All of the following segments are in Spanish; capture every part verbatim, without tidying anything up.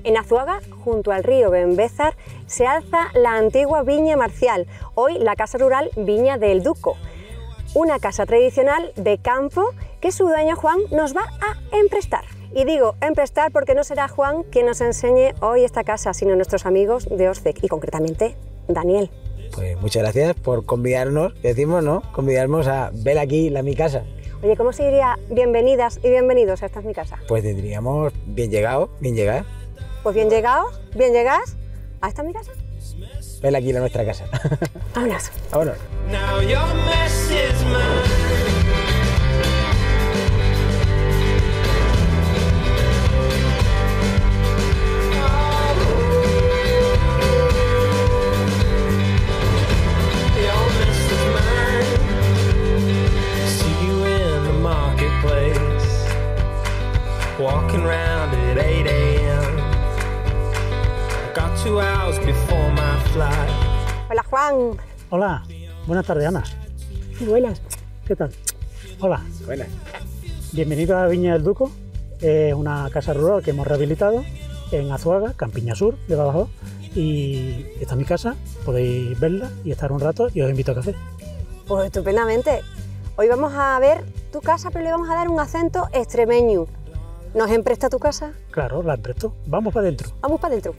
En Azuaga, junto al río Benbézar, se alza la antigua Viña Marcial, hoy la Casa Rural Viña del Duco. Una casa tradicional de campo que su dueño Juan nos va a emprestar. Y digo emprestar porque no será Juan quien nos enseñe hoy esta casa, sino nuestros amigos de Orcec y concretamente Daniel. Pues muchas gracias por convidarnos, decimos, ¿no? Convidarnos a ver aquí la mi casa. Oye, ¿cómo se diría bienvenidas y bienvenidos a Esta es mi casa? Pues diríamos bien llegado, bien llegado. Pues bien llegados, bien llegadas a Esta es mi casa. Ven aquí la nuestra casa. Vámonos. Vámonos. Walking round at eight a m Got two hours before my flight. Hola, Juan. Hola, buenas tardes, Ana. Buenas. ¿Qué tal? Hola. Buenas. Bienvenido a Viña del Duco. Es una casa rural que hemos rehabilitado en Azuaga, Campiña Sur, de Badajoz. Y esta es mi casa, podéis verla y estar un rato y os invito a café. Pues estupendamente. Hoy vamos a ver tu casa, pero le vamos a dar un acento extremeño. ¿Nos empresta tu casa? Claro, la empresto. Vamos para adentro. Vamos para adentro.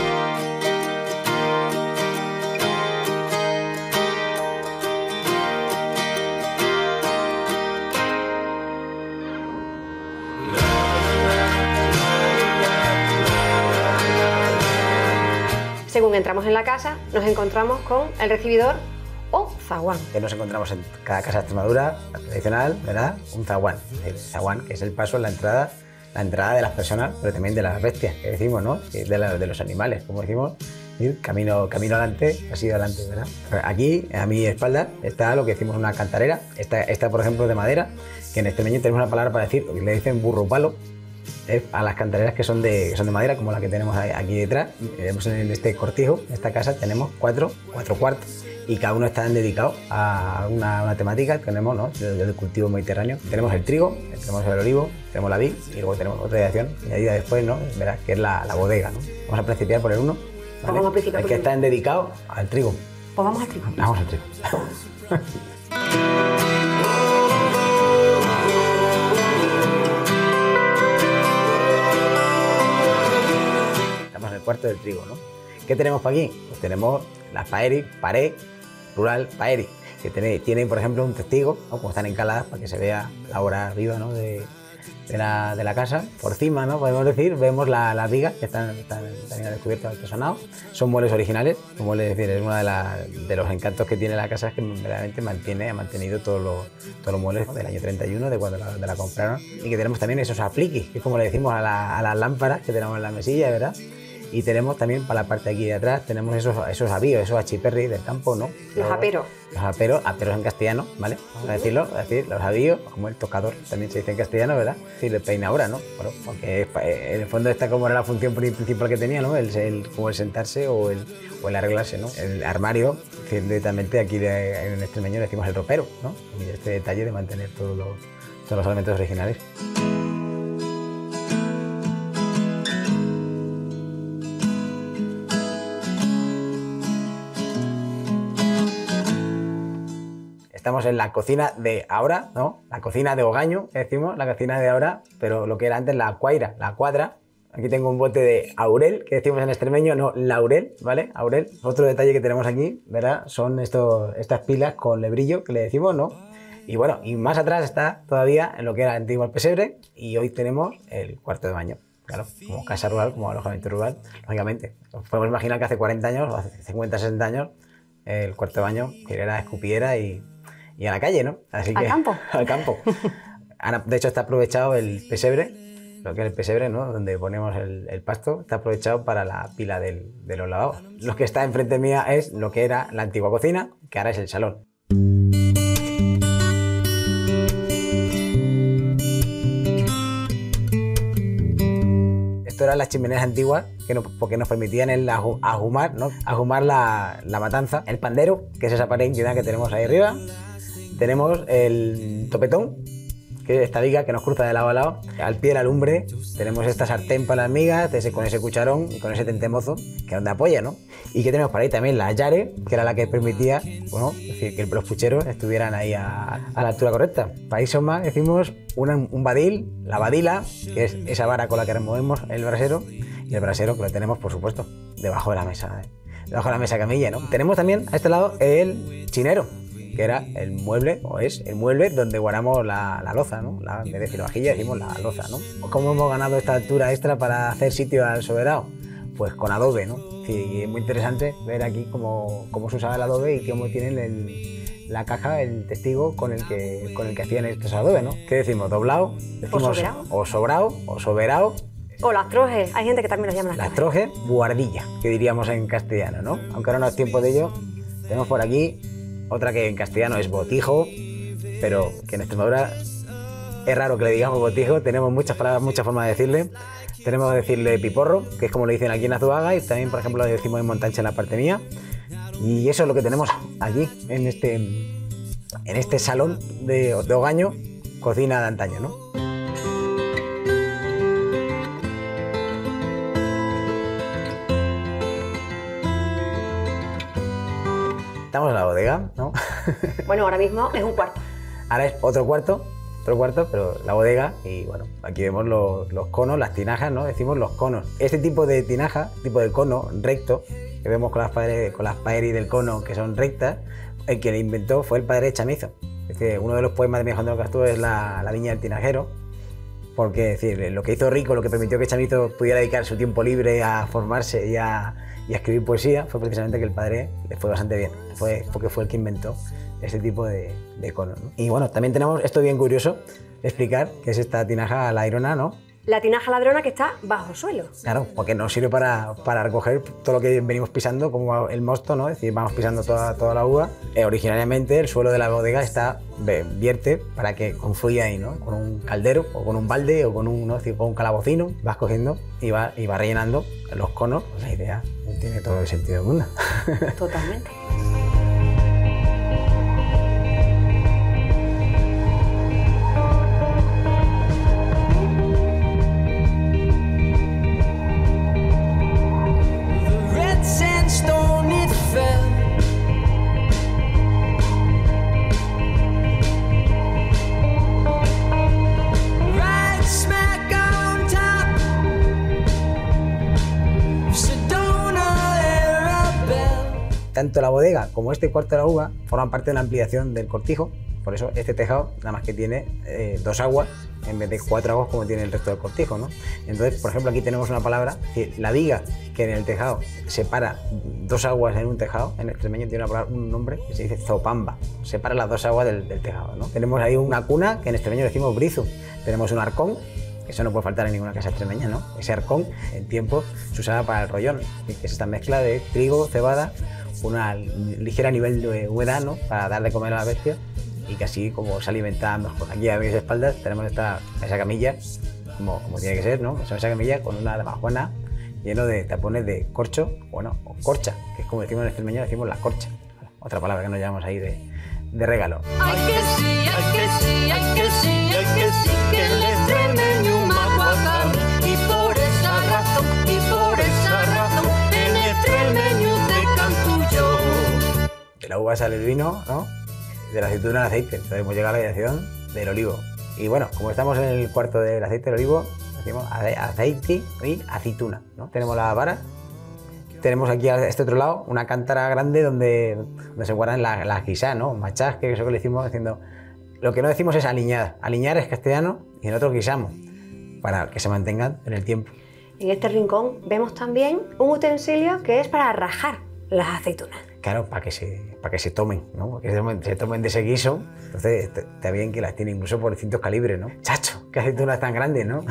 Según entramos en la casa, nos encontramos con el recibidor o zaguán. Que nos encontramos en cada casa de Extremadura, la tradicional, ¿verdad? Un zaguán. El zaguán, que es el paso, la entrada, la entrada de las personas, pero también de las bestias, que decimos, ¿no? De, la, de los animales, como decimos, ir camino, camino adelante, así adelante, ¿verdad? Aquí, a mi espalda, está lo que decimos una cantarera. Esta, esta por ejemplo, de madera, que en extremeño tenemos una palabra para decir, lo que le dicen burro palo, es a las cantareras que son de, que son de madera, como la que tenemos aquí detrás. Vemos en este cortijo, en esta casa, tenemos cuatro, cuatro cuartos, y cada uno está dedicado a una, una temática. Tenemos, ¿no?, del cultivo mediterráneo. Tenemos el trigo, tenemos el olivo, tenemos la vid y luego tenemos otra dirección añadida después, ¿no?, verás que es la, la bodega, ¿no? Vamos a principiar por el uno, ¿vale? Vamos a principiar el que están dedicados al trigo. Pues vamos al trigo. Vamos al trigo. Estamos en el cuarto del trigo, ¿no? ¿Qué tenemos para aquí? Pues tenemos las paeris, pared, rural, paeris, que tiene, tienen, por ejemplo, un testigo, ¿no?, como están encaladas, para que se vea la hora arriba, ¿no?, de, de, la, de la casa. Por encima, ¿no?, podemos decir, vemos la, las vigas que están, están también descubiertas, artesonados. Son muebles originales, como muebles, es decir, es uno de, la, de los encantos que tiene la casa, es que realmente mantiene, ha mantenido todos los, todos los muebles, ¿no?, del año treinta y uno, de cuando la, de la compraron. Y que tenemos también esos apliquis, que es como le decimos a, la, a las lámparas que tenemos en la mesilla, ¿verdad? Y tenemos también, para la parte de aquí de atrás, tenemos esos, esos avíos, esos achiperris del campo, ¿no? Los aperos. Los aperos, aperos en castellano, ¿vale? Vamos a decirlo, es decir, los avíos, como el tocador, también se dice en castellano, ¿verdad? Es decir, el peinadora, ¿no? Bueno, porque en el fondo esta como era la función principal que tenía, ¿no? El, el, como el sentarse o el, o el arreglarse, ¿no? El armario, es decir, directamente aquí de, en extremeño decimos el ropero, ¿no? Y este detalle de mantener todos los, todos los elementos originales. Estamos en la cocina de ahora, ¿no? La cocina de hogaño, que decimos, la cocina de ahora, pero lo que era antes la cuaira, la cuadra. Aquí tengo un bote de aurel, que decimos en extremeño, no laurel, ¿vale? Aurel. Otro detalle que tenemos aquí, ¿verdad?, son estos, estas pilas con lebrillo, que le decimos, ¿no? Y bueno, y más atrás está todavía en lo que era antiguo el pesebre, y hoy tenemos el cuarto de baño. Claro, como casa rural, como alojamiento rural, lógicamente. Os podemos imaginar que hace cuarenta años, o hace cincuenta, sesenta años, el cuarto de baño era escupiera y... y a la calle, ¿no? Así al que, campo. Al campo. De hecho, está aprovechado el pesebre, lo que es el pesebre, ¿no?, donde ponemos el, el pasto, está aprovechado para la pila del, de los lavabos. Lo que está enfrente mía es lo que era la antigua cocina, que ahora es el salón. Esto eran las chimeneas antiguas, que nos, porque nos permitían el ahumar, ¿no?, ahumar la, la matanza. El pandero, que es esa pared inclinada que tenemos ahí arriba. Tenemos el topetón, que es esta viga que nos cruza de lado a lado. Al pie de la lumbre tenemos esta sartén para las migas, ese, con ese cucharón y con ese tentemozo, que es donde apoya, ¿no? Y que tenemos para ahí también la yare, que era la que permitía, bueno, es decir, que los pucheros estuvieran ahí a, a la altura correcta. Para eso más decimos una, un badil, la badila, que es esa vara con la que removemos el brasero, y el brasero que lo tenemos, por supuesto, debajo de la mesa, ¿eh? Debajo de la mesa camilla, ¿no? Tenemos también a este lado el chinero, que era el mueble, o es el mueble donde guardamos la, la loza, ¿no? La, en vez de decir vajilla, decimos la loza, ¿no? ¿Cómo hemos ganado esta altura extra para hacer sitio al soberano? Pues con adobe, ¿no? Sí, es muy interesante ver aquí cómo, cómo se usaba el adobe y cómo tienen el, la caja, el testigo con el que, con el que hacían estos adobe, ¿no? ¿Qué decimos? ¿Doblado? Decimos, o soberao. O sobrao, o soberao. O las trojes, hay gente que también las llama las, las trojes. Guardilla, que diríamos en castellano, ¿no? Aunque ahora no es tiempo de ello, tenemos por aquí otra que en castellano es botijo, pero que en Extremadura es raro que le digamos botijo, tenemos muchas palabras, muchas formas de decirle. Tenemos que decirle piporro, que es como le dicen aquí en Azuaga, y también, por ejemplo, lo decimos en Montancha en la parte mía. Y eso es lo que tenemos allí, en este, en este salón de, de Ogaño, cocina de antaño, ¿no? Estamos en la bodega, ¿no? Bueno, ahora mismo es un cuarto. Ahora es otro cuarto, otro cuarto, pero la bodega, y bueno, aquí vemos los, los conos, las tinajas, ¿no? Decimos los conos. Este tipo de tinaja, tipo de cono recto, que vemos con las, padre, con las paeri del cono que son rectas, el que le inventó fue el padre de Chamizo. Es decir, uno de los poemas de Miguel Ángel Castúa es la, la viña del tinajero, porque es decir, lo que hizo rico, lo que permitió que Chamizo pudiera dedicar su tiempo libre a formarse y a, y a escribir poesía, fue precisamente que el padre le fue bastante bien, fue, porque fue el que inventó ese tipo de, de conos, ¿no? Y bueno, también tenemos esto bien curioso de explicar, que es esta tinaja ladrona, ¿no? La tinaja ladrona que está bajo suelo. Claro, porque nos sirve para, para recoger todo lo que venimos pisando, como el mosto, ¿no? Es decir, vamos pisando toda, toda la uva. Eh, originariamente el suelo de la bodega está vierte para que confluya ahí, ¿no? Con un caldero, o con un balde, o con un, ¿no? Es decir, con un calabocino, vas cogiendo y va, y va rellenando los conos. Pues la idea tiene todo el sentido del mundo. Totalmente. Tanto la bodega como este cuarto de la uva forman parte de una ampliación del cortijo, por eso este tejado nada más que tiene eh, dos aguas en vez de cuatro aguas como tiene el resto del cortijo, ¿no? Entonces, por ejemplo, aquí tenemos una palabra, que la viga que en el tejado separa dos aguas en un tejado, en extremeño tiene una palabra, un nombre que se dice zopamba, separa las dos aguas del, del tejado, ¿no? Tenemos ahí una cuna que en extremeño decimos brizu, tenemos un arcón, que eso no puede faltar en ninguna casa extremeña, ¿no? Ese arcón en tiempo se usaba para el rollón, que es esta mezcla de trigo, cebada, una ligera nivel de humedad, ¿no? Para dar de comer a la bestia y que así como se alimenta mejor. Aquí a mis espaldas tenemos esta mesa camilla, como, como tiene que ser, ¿no? Esa mesa camilla con una damajuana lleno de tapones de corcho, bueno, o corcha, que es como decimos en extremeño, decimos la corcha, otra palabra que nos llamamos ahí de, de regalo. Ay que sí, ay que sí, ay que sí, ay que sí, que el extremeño maguacán. Y por esa razón, y por esa razón, el extremeño te canto yo. De la uva sale el vino, ¿no? De la aceituna el aceite. Entonces hemos llegado a la dirección del olivo. Y bueno, como estamos en el cuarto del aceite del olivo, decimos aceite y aceituna, ¿no? Tenemos la vara. Tenemos aquí a este otro lado una cántara grande donde, donde se guardan las la guisas, ¿no? Machás, que eso que le decimos diciendo. Lo que no decimos es aliñar. Aliñar es castellano y nosotros guisamos para que se mantengan en el tiempo. En este rincón vemos también un utensilio que es para rajar las aceitunas. Claro, para que se, para que se tomen, ¿no? Para que se tomen, se tomen de ese guiso. Entonces está bien que las tiene incluso por distintos calibres, ¿no? ¡Chacho! ¡Qué aceitunas tan grandes!, ¿no?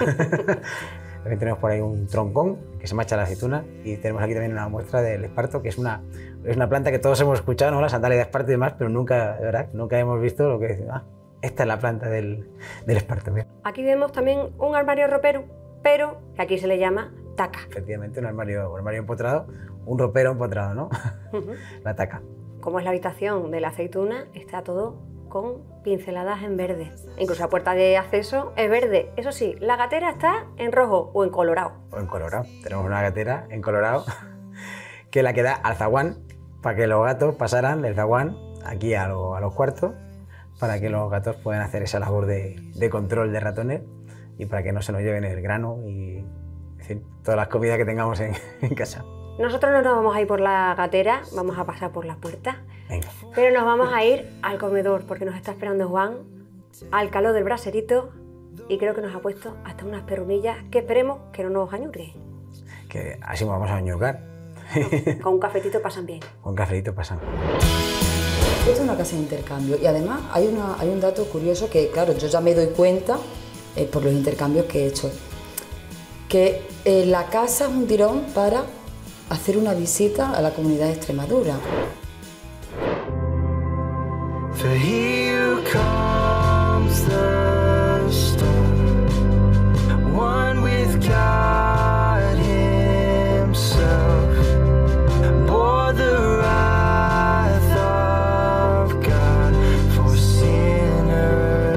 También tenemos por ahí un troncón que se macha la aceituna y tenemos aquí también una muestra del esparto, que es una, es una planta que todos hemos escuchado, ¿no? La sandalia de esparto y demás, pero nunca, de verdad, nunca hemos visto lo que es. Ah, esta es la planta del, del esparto. Mira. Aquí vemos también un armario ropero, pero que aquí se le llama taca. Efectivamente, un armario, un armario empotrado, un ropero empotrado, ¿no? Uh-huh. La taca. Como es la habitación de la aceituna, está todo con pinceladas en verde. Incluso la puerta de acceso es verde. Eso sí, la gatera está en rojo o en colorado. O en colorado. Tenemos una gatera en colorado que la que da al zaguán para que los gatos pasaran del zaguán aquí a, lo, a los cuartos, para que los gatos puedan hacer esa labor de, de control de ratones y para que no se nos lleven el grano y en fin, todas las comidas que tengamos en, en casa. Nosotros no nos vamos a ir por la gatera, vamos a pasar por la puerta. Venga. Pero nos vamos a ir al comedor porque nos está esperando Juan, al calor del braserito, y creo que nos ha puesto hasta unas perrunillas que esperemos que no nos añurgue. Que así nos vamos a añugar. No, con un cafetito pasan bien. Con cafecito pasan. Esta es una casa de intercambio y además hay, una, hay un dato curioso que, claro, yo ya me doy cuenta eh, por los intercambios que he hecho, que eh, la casa es un tirón para hacer una visita a la comunidad de Extremadura. For here comes the storm, one with God himself, bore the wrath of God for sinners.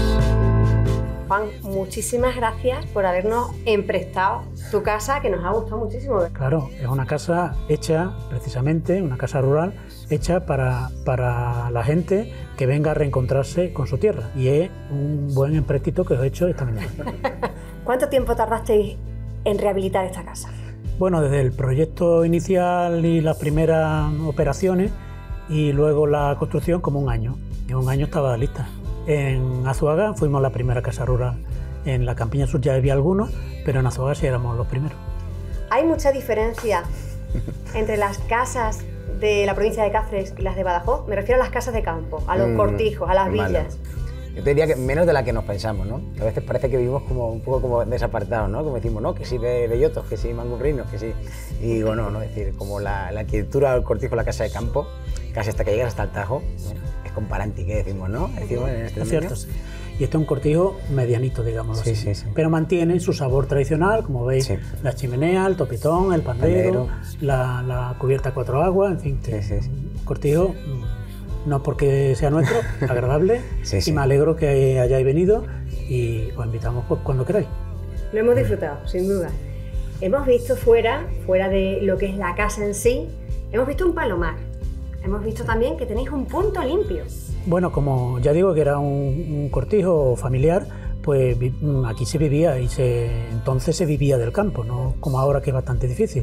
Juan, muchísimas gracias por habernos emprestado tu casa, que nos ha gustado muchísimo. Claro, es una casa hecha, precisamente, una casa rural, hecha para, para la gente que venga a reencontrarse con su tierra. Y es un buen empréstito que os he hecho esta mañana. ¿Cuánto tiempo tardasteis en rehabilitar esta casa? Bueno, desde el proyecto inicial y las primeras operaciones y luego la construcción, como un año. En un año estaba lista. En Azuaga fuimos la primera casa rural. En la Campiña Sur ya había algunos, pero en Azuaga sí éramos los primeros. Hay mucha diferencia entre las casas de la provincia de Cáceres y las de Badajoz. Me refiero a las casas de campo, a los Mm, cortijos, a las malo. villas. Yo te diría que menos de la que nos pensamos, ¿no? Que a veces parece que vivimos como un poco como desapartados, ¿no? Como decimos, ¿no? Que sí de bellotos, que sí mangurrinos, que sí... Y digo, no, ¿no? Es decir, como la, la arquitectura del cortijo, la casa de campo, casi hasta que llegas hasta el Tajo, ¿no? Es comparante, ¿qué decimos, no? Decimos en este Es cierto, sí. Y este es un cortijo medianito, digamos Sí, así. sí, sí. Pero mantiene su sabor tradicional, como veis, Sí. la chimenea, el topetón, el pandero, Pandero. La, la cubierta a cuatro aguas, en fin. que Sí, sí, sí. Un cortijo, mm, no porque sea nuestro, agradable, Sí, sí. y me alegro que hayáis venido y os invitamos pues, cuando queráis. Lo hemos disfrutado, sin duda. Hemos visto fuera, fuera de lo que es la casa en sí, hemos visto un palomar. Hemos visto también que tenéis un punto limpio. Bueno, como ya digo que era un, un cortijo familiar, pues vi- aquí se vivía y se, entonces se vivía del campo, no como ahora que es bastante difícil.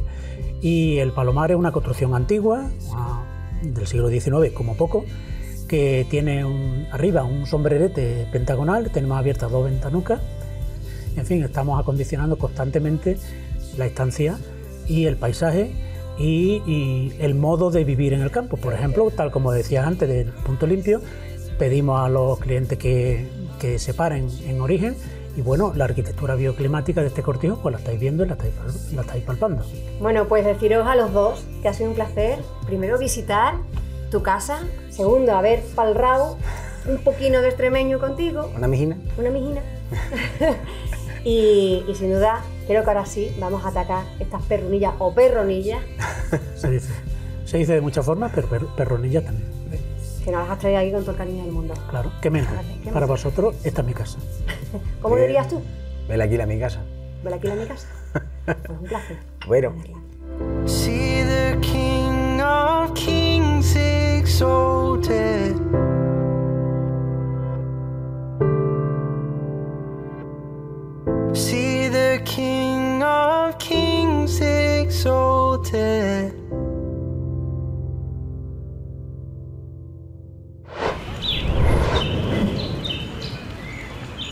Y el palomar es una construcción antigua, una- del siglo diecinueve como poco, que tiene un- arriba un sombrerete pentagonal, tenemos abiertas dos ventanucas. En fin, estamos acondicionando constantemente la estancia y el paisaje y, y el modo de vivir en el campo. Por ejemplo, tal como decías antes del punto limpio, pedimos a los clientes que, que se paren en origen y bueno, la arquitectura bioclimática de este cortijo pues la estáis viendo y la estáis, pal- la estáis palpando. Bueno, pues deciros a los dos que ha sido un placer, primero visitar tu casa, segundo haber palrado un poquino de extremeño contigo, ¿Una mijina? una mijina. y, y sin duda, creo que ahora sí vamos a atacar estas perrunillas o perronillas Se dice, se dice de muchas formas, pero per- perronilla también. que nos las has traído aquí con todo el cariño del mundo. Claro, qué menos. Vale, ¿qué Para más? vosotros, esta es mi casa. ¿Cómo Bien. dirías tú? Ven aquí a mi casa. Ven aquí a mi casa. Pues un placer. Bueno. See the King of Kings exalted. See the King of Kings exalted.